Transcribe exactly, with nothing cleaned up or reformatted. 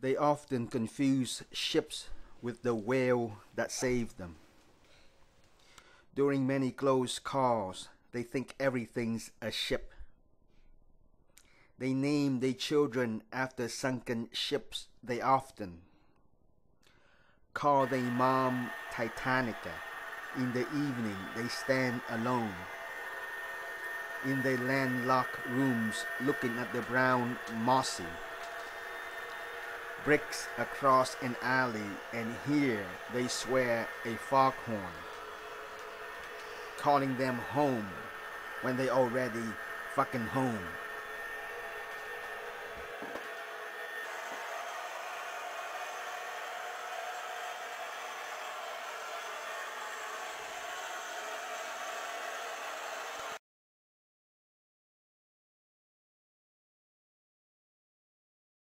They often confuse ships with the whale that saved them. During many close calls, they think everything's a ship. They name their children after sunken ships. They often call their mom Titanica. In the evening, they stand alone in their landlocked rooms, looking at the brown, mossy bricks across an alley, and here they swear a foghorn, calling them home when they already fucking home.